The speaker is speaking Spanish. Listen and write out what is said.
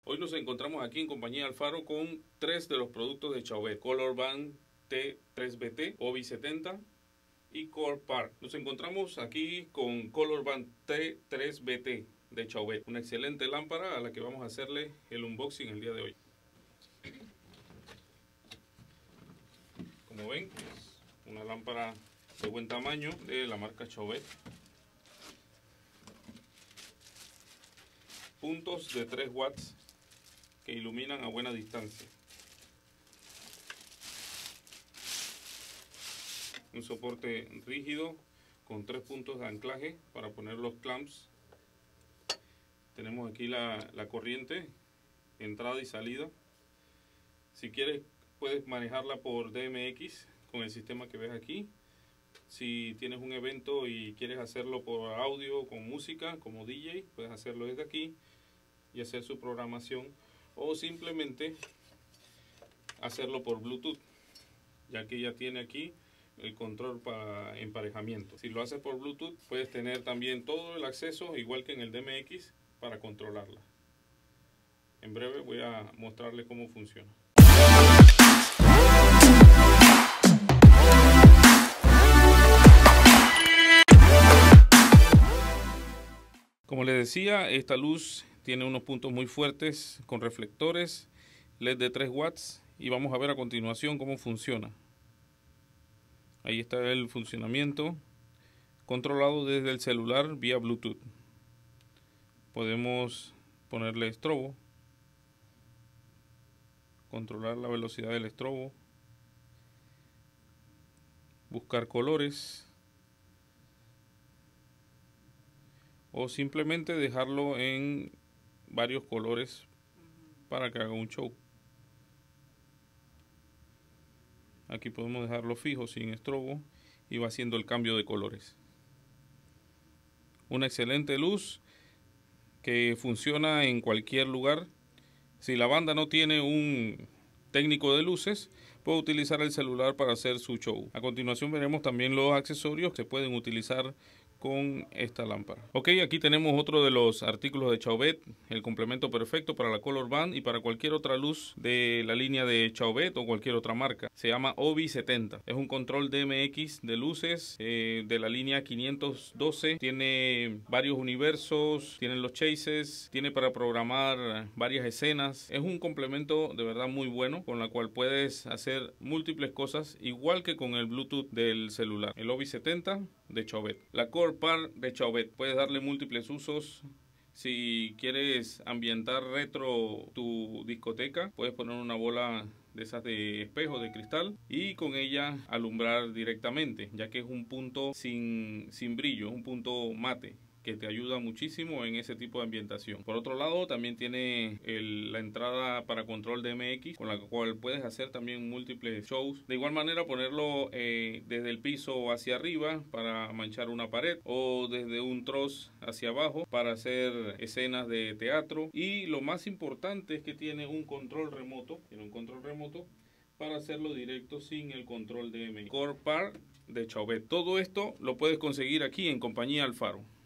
Hoy nos encontramos aquí en compañía Alfaro con tres de los productos de Chauvet: Color Band T3BT, Ovi 70 y Core Par. Nos encontramos aquí con Color Band T3BT de Chauvet, una excelente lámpara a la que vamos a hacerle el unboxing el día de hoy. Como ven, es una lámpara de buen tamaño de la marca Chauvet. Puntos de 3 watts que iluminan a buena distancia. Un soporte rígido con 3 puntos de anclaje para poner los clamps. Tenemos aquí la corriente, entrada y salida. Si quieres puedes manejarla por DMX con el sistema que ves aquí. Si tienes un evento y quieres hacerlo por audio con música como DJ, puedes hacerlo desde aquí y hacer su programación, o simplemente hacerlo por Bluetooth, ya que ya tiene aquí el control para emparejamiento. Si lo haces por Bluetooth puedes tener también todo el acceso, igual que en el DMX, para controlarla. En breve voy a mostrarle cómo funciona. Como les decía, esta luz tiene unos puntos muy fuertes con reflectores LED de 3 watts y vamos a ver a continuación cómo funciona. Ahí está el funcionamiento, controlado desde el celular vía Bluetooth. Podemos ponerle estrobo, controlar la velocidad del estrobo, buscar colores, o simplemente dejarlo en varios colores para que haga un show. Aquí podemos dejarlo fijo sin estrobo y va haciendo el cambio de colores. Una excelente luz que funciona en cualquier lugar. Si la banda no tiene un técnico de luces, puede utilizar el celular para hacer su show. A continuación veremos también los accesorios que pueden utilizar con esta lámpara. Ok, aquí tenemos otro de los artículos de Chauvet, el complemento perfecto para la Color Band y para cualquier otra luz de la línea de Chauvet o cualquier otra marca. Se llama Ovi 70. Es un control DMX de luces de la línea 512. Tiene varios universos, tiene los chases, tiene para programar varias escenas. Es un complemento de verdad muy bueno, con la cual puedes hacer múltiples cosas, igual que con el Bluetooth del celular. El Ovi 70 de Chauvet. La Core Par de Chauvet. Puedes darle múltiples usos. Si quieres ambientar retro tu discoteca, puedes poner una bola de esas de espejo de cristal y con ella alumbrar directamente, ya que es un punto sin brillo, un punto mate, que te ayuda muchísimo en ese tipo de ambientación. Por otro lado, también tiene la entrada para control DMX, con la cual puedes hacer también múltiples shows. De igual manera, ponerlo desde el piso hacia arriba para manchar una pared, o desde un troz hacia abajo para hacer escenas de teatro. Y lo más importante es que tiene un control remoto, para hacerlo directo sin el control DMX. Core Par de Chauvet. Todo esto lo puedes conseguir aquí en compañía Alfaro.